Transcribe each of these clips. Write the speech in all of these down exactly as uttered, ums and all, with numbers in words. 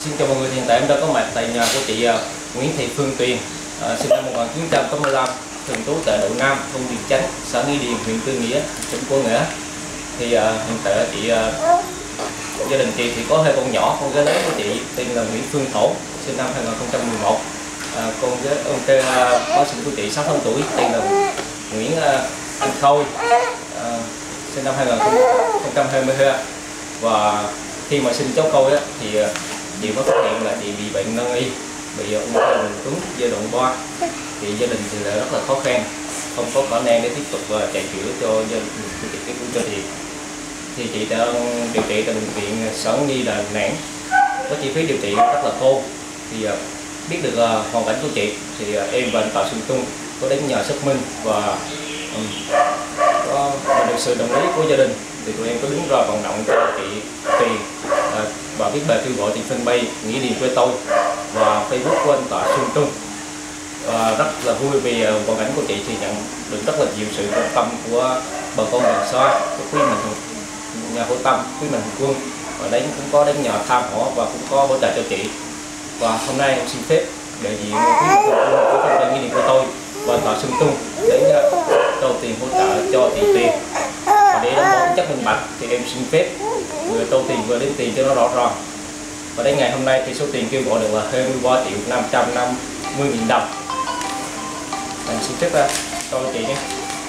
Xin chào mọi người, hiện tại em đang có mặt tại nhà của chị uh, Nguyễn Thị Phương Tuyền, uh, sinh năm một nghìn chín trăm tám mươi lăm, thường trú tại đội Nam, thôn Điền Chánh, xã Nghi Điền, huyện Tư Nghĩa, tỉnh Quảng Ngãi. Thì uh, hiện tại chị uh, gia đình chị thì có hai con nhỏ, con gái lớn của chị tên là Nguyễn Phương Thổ, sinh năm hai nghìn không trăm mười một. Uh, con gái con trai uh, có sinh của chị sáu tháng tuổi, tên là Nguyễn uh, Anh Khôi, uh, sinh năm hai nghìn không trăm hai mươi hai. Và khi mà sinh cháu Khôi á, thì uh, chị có phát hiện là chị bị bệnh nan y, bị ung thư buồng trứng giai đoạn ba. Thì gia đình thì là rất là khó khăn, không có khả năng để tiếp tục uh, chạy chữa cho gia đình của chị, cho chị. Thì chị đang điều trị tại bệnh viện Sản Nhi Đà Nẵng, có chi phí điều trị rất là khô. Thì uh, biết được uh, hoàn cảnh của chị thì uh, em và anh Tạ Xuân Trung có đến nhờ xác minh và um, có được sự đồng ý của gia đình, thì tụi em có đứng ra vận động cho chị Tuyền uh, và viết bài kêu gọi tiền fanpage Nghĩa Điền quê tôi và Facebook của anh Tạ Xuân Trung. Và rất là vui vì uh, hoàn cảnh của chị thì nhận được rất là nhiều sự quan tâm của bà con làng xa, của quý mình nhà hảo tâm, quý mình quân, và đến cũng có đến nhờ thăm hỏi và cũng có hỗ trợ cho chị. Và hôm nay em xin phép đại diện quý mình quân của fanpage Nghĩa Điền quê tôi và Tạ Xuân Trung đến uh, trao tiền hỗ trợ cho chị Tuyền. Và để đảm bảo chất minh bạch thì em xin phép vừa trao tiền vừa đến tiền cho nó rõ ràng. Và đến ngày hôm nay thì số tiền kêu gọi được là hai mươi ba triệu năm trăm năm mươi nghìn đồng. Em xin phép ra cho chị nhé.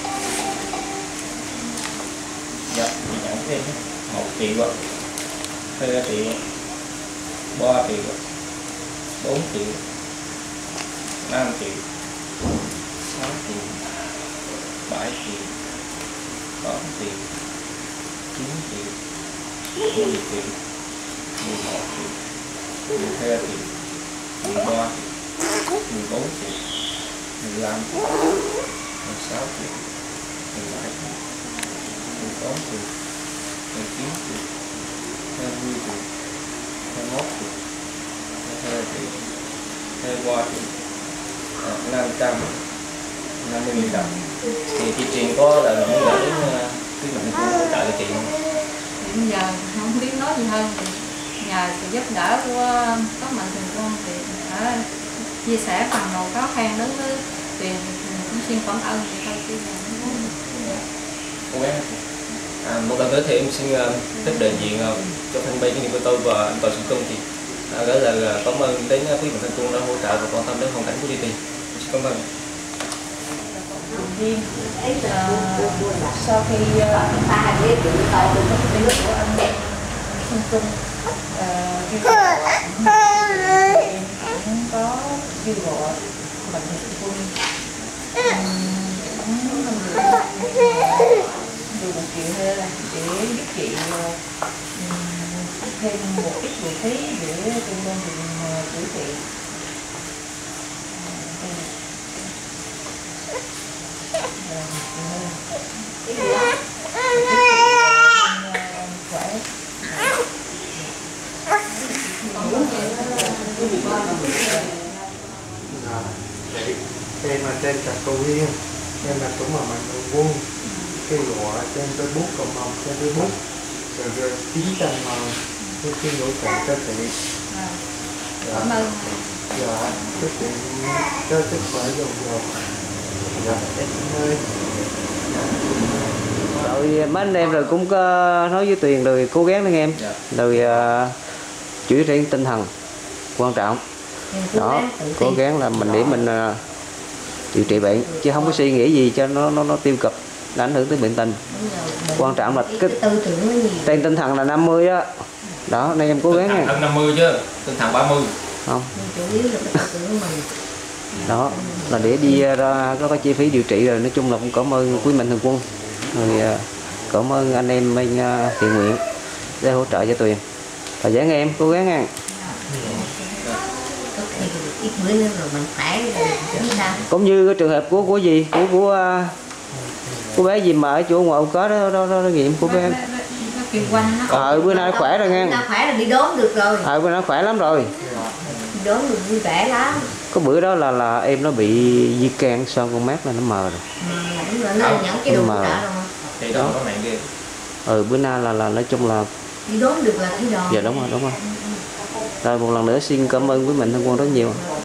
Dạ, chị nhận thêm một triệu, hai triệu, ba triệu, bốn triệu, năm triệu, sáu triệu, bảy triệu, tám triệu, chín triệu, mười triệu, mười một triệu, mười hai triệu, mười ba triệu, mười bốn triệu, mười lăm triệu, mười sáu triệu, mười bảy triệu, mười tám triệu, mười chín triệu, hai mươi triệu, hai mươi mốt triệu, hai mươi hai triệu, hai mươi ba triệu, năm trăm năm mươi nghìn đồng. Thì chị Tuyền có là muốn gửi đến quý mạnh quân hỗ trợ cho chị không? Bây giờ không biết nói gì hơn, nhờ sự giúp đỡ của các mạnh thường quân thì đã chia sẻ phần nào khó khăn đến với Tuyền, cũng xin cảm ơn chị thôi chứ. Cố gắng. À, một lần nữa thì em xin uh, phép đại diện uh, cho fanpage Nghĩa Điền của tôi và anh Tạ Xuân Trung thì uh, gửi lời uh, cảm ơn đến uh, quý mạnh thường quân đã hỗ trợ và quan tâm đến hoàn cảnh của chị Tuyền. Xin cảm ơn. Riêng uh, sau khi uh, ta biết được tàu được cái nước của anh Xuân Trung kêu gọi cũng có kêu gọi mạnh thường quân được một triệu hơn để giúp chị thêm một ít viện phí để trung tâm chữa trị. Em là trên trạm cầu Yên, em là cũng là mạnh thường quân, kêu gọi trên Facebook, cộng đồng trên Facebook, rồi chín trăm mà tôi xin hỗ trợ cho chị. Cảm ơn. Dạ, chúc chị cho sức khỏe dồi dào. Dạ, em ơi. Rồi mấy anh em rồi cũng có nói với Tuyền rồi cố gắng anh em, Dạ. rồi uh, chữa trị tinh thần quan trọng. Đó, cố gắng là mình để mình uh, điều trị bệnh chứ không có suy nghĩ gì cho nó nó nó tiêu cực, nó ảnh hưởng tới bệnh tình. Quan trọng là cái trên tinh thần là năm mươi á. Đó, nên em cố gắng nha. Hơn năm mươi chứ, tinh thần ba mươi. Không. Đó, là để đi ra có cái chi phí điều trị rồi, nói chung là cũng cảm ơn quý mạnh thường quân. Rồi uh, cảm ơn anh em bên uh, thiện nguyện để hỗ trợ cho Tuyền. Và dáng em cố gắng nha. Cũng như cái trường hợp của của gì của của của bé gì mà ở chỗ ngoài ông có đó đó, đó, đó nghiệm của bé. Ờ bữa nay khỏe rồi nha. Khỏe là đi đốn được rồi. Ờ bữa nay khỏe lắm rồi. Đốn được vui vẻ lắm. Có bữa đó là là em nó bị di can son con mắt là nó mờ rồi. À, đúng rồi, nó nhẫn cái đồ mờ. Thì đó có mạng kia. Ừ bữa nay là là nói chung là đi đốn được là cái đòn. Dạ đúng rồi, đúng rồi. Rồi một lần nữa xin cảm ơn quý mạnh thường quân rất nhiều.